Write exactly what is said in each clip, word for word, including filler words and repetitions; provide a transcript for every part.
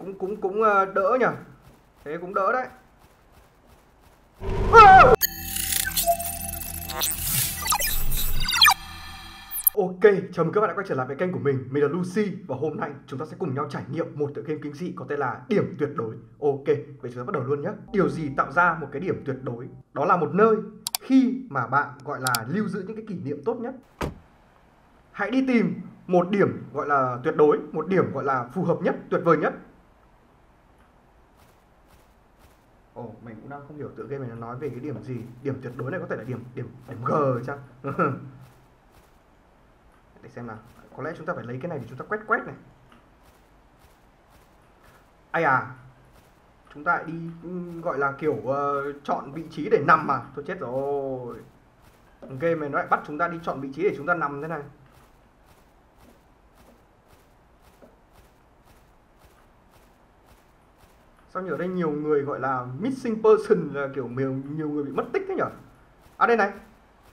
cũng cũng cũng đỡ nhỉ. Thế cũng đỡ đấy. Ok, chào mừng các bạn đã quay trở lại với kênh của mình. Mình là Lucy và hôm nay chúng ta sẽ cùng nhau trải nghiệm một tựa game kinh dị có tên là Điểm Tuyệt Đối. Ok, vậy chúng ta bắt đầu luôn nhé. Điều gì tạo ra một cái điểm tuyệt đối? Đó là một nơi khi mà bạn gọi là lưu giữ những cái kỷ niệm tốt nhất. Hãy đi tìm một điểm gọi là tuyệt đối, một điểm gọi là phù hợp nhất, tuyệt vời nhất. Ồ, oh, mình cũng đang không hiểu tựa game này nó nói về cái điểm gì. Điểm tuyệt đối này có thể là điểm điểm điểm G chăng? Để xem nào. Có lẽ chúng ta phải lấy cái này để chúng ta quét quét này. Ai à, chúng ta lại đi gọi là kiểu uh, chọn vị trí để nằm mà. Thôi chết rồi. Game này nó lại bắt chúng ta đi chọn vị trí để chúng ta nằm thế này. Sao như ở đây nhiều người gọi là missing person, là kiểu nhiều, nhiều người bị mất tích thế nhở? À đây này.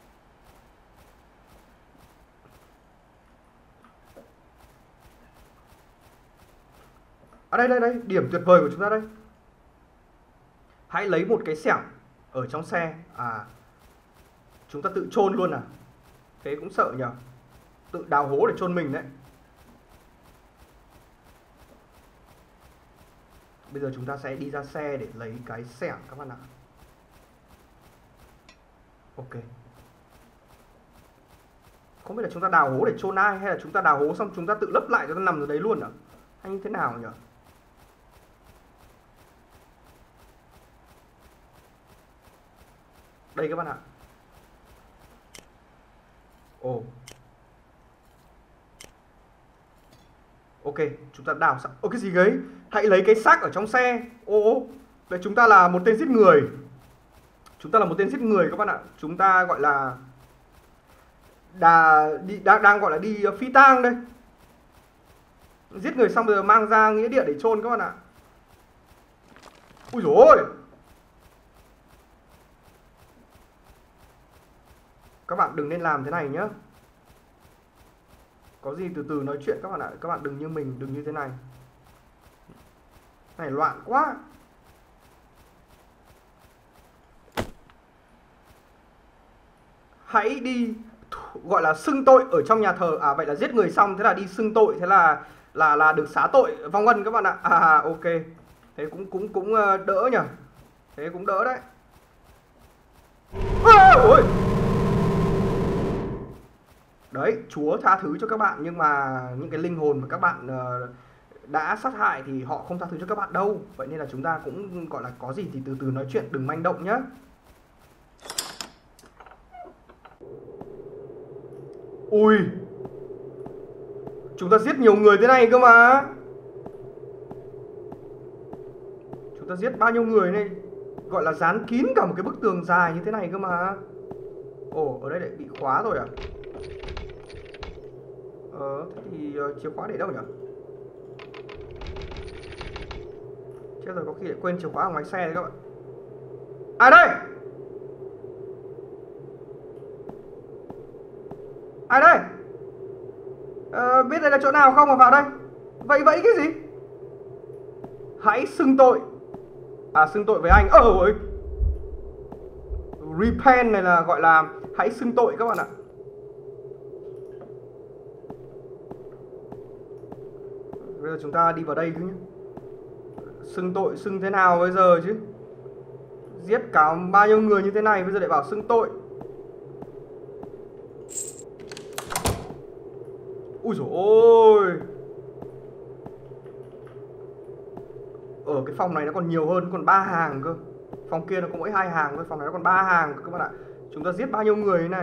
À đây đây đây, điểm tuyệt vời của chúng ta đây. Hãy lấy một cái xẻng ở trong xe. À, chúng ta tự chôn luôn à? Thế cũng sợ nhở? Tự đào hố để chôn mình đấy. Bây giờ chúng ta sẽ đi ra xe để lấy cái xẻng các bạn ạ. Ok. Không biết là chúng ta đào hố để chôn ai, hay là chúng ta đào hố xong chúng ta tự lấp lại cho nó nằm ở đấy luôn à? Hay như thế nào nhỉ? Đây các bạn ạ. Ồ. Ok, chúng ta đào xong. Ồ, cái gì đấy? Hãy lấy cái xác ở trong xe. Ồ, vậy chúng ta là một tên giết người. Chúng ta là một tên giết người các bạn ạ. Chúng ta gọi là đà, đi, đang, đang gọi là đi phi tang đây. Giết người xong bây giờ mang ra nghĩa địa để chôn các bạn ạ. Ui dồi ôi. Các bạn đừng nên làm thế này nhá. Có gì từ từ nói chuyện các bạn ạ. Các bạn đừng như mình, đừng như thế này. Này loạn quá. Hãy đi gọi là xưng tội ở trong nhà thờ. À vậy là giết người xong thế là đi xưng tội, thế là là là được xá tội vong ân các bạn ạ. À ok. Thế cũng cũng cũng đỡ nhỉ. Thế cũng đỡ đấy. À, ôi. Đấy, Chúa tha thứ cho các bạn, nhưng mà những cái linh hồn mà các bạn uh, đã sát hại thì họ không tha thứ cho các bạn đâu. Vậy nên là chúng ta cũng gọi là có gì thì từ từ nói chuyện, đừng manh động nhé. Ui, chúng ta giết nhiều người thế này cơ mà. Chúng ta giết bao nhiêu người này, gọi là dán kín cả một cái bức tường dài như thế này cơ mà. Ồ, ở đây lại bị khóa rồi à? Ờ, thế thì uh, chìa khóa để đâu nhỉ? Chết rồi, có khi lại quên chìa khóa ở ngoài xe đấy các bạn. À đây! Ai đây? À, biết đây là chỗ nào không mà vào đây? Vậy vậy cái gì? Hãy xưng tội. À, xưng tội với anh. Ờ ơi. Repent này là gọi là hãy xưng tội các bạn ạ. Bây giờ chúng ta đi vào đây cứ nhé. Xưng tội xưng thế nào bây giờ chứ? Giết cả bao nhiêu người như thế này bây giờ lại bảo xưng tội. Ui dồi ôi. Ở cái phòng này nó còn nhiều hơn, còn ba hàng cơ. Phòng kia nó có mỗi hai hàng thôi, phòng này nó còn ba hàng các bạn ạ. Chúng ta giết bao nhiêu người thế này?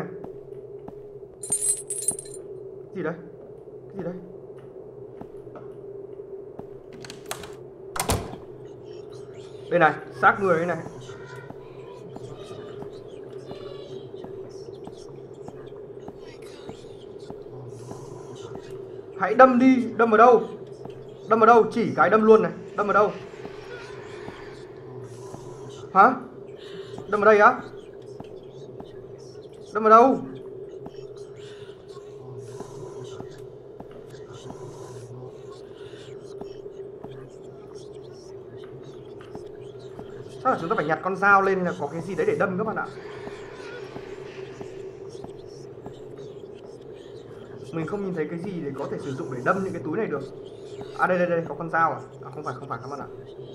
Cái gì đây? Cái gì đây? Đây này, xác người đây này. Hãy đâm đi, đâm vào đâu? Đâm vào đâu? Chỉ cái đâm luôn này. Đâm vào đâu? Hả? Đâm vào đây á? Đâm vào đâu? Chắc là chúng ta phải nhặt con dao lên, là có cái gì đấy để đâm các bạn ạ. Mình không nhìn thấy cái gì để có thể sử dụng để đâm những cái túi này được. À đây đây đây, có con dao à? À không phải, không phải các bạn ạ.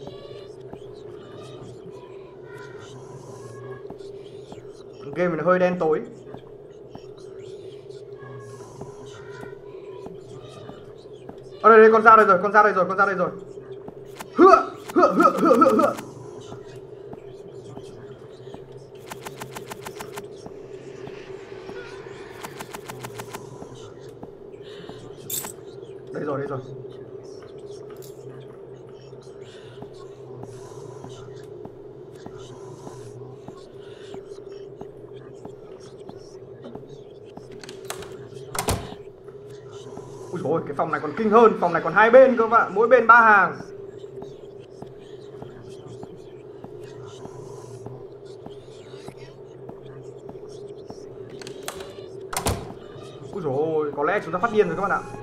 Game này nó hơi đen tối. Ở đây, đây con dao đây rồi, con dao đây rồi, con dao đây rồi. Hựa, hựa, hựa, hựa, hựa, hựa. Đây rồi, đây rồi. Ui dồi ôi, cái phòng này còn kinh hơn, phòng này còn hai bên cơ bạn, mỗi bên ba hàng. Ui dồi ôi, có lẽ chúng ta phát điên rồi các bạn ạ.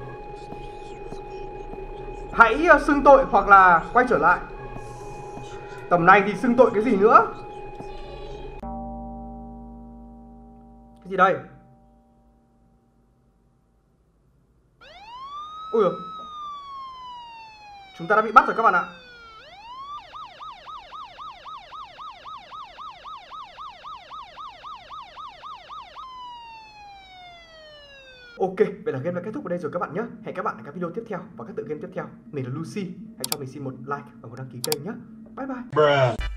Hãy xưng tội hoặc là quay trở lại. Tầm này thì xưng tội cái gì nữa? Cái gì đây? Ui giời, chúng ta đã bị bắt rồi các bạn ạ. Ok, vậy là game đã kết thúc ở đây rồi các bạn nhé. Hẹn các bạn ở các video tiếp theo và các tựa game tiếp theo. Mình là Lucy, hãy cho mình xin một like và một đăng ký kênh nhé. Bye bye. Bruh.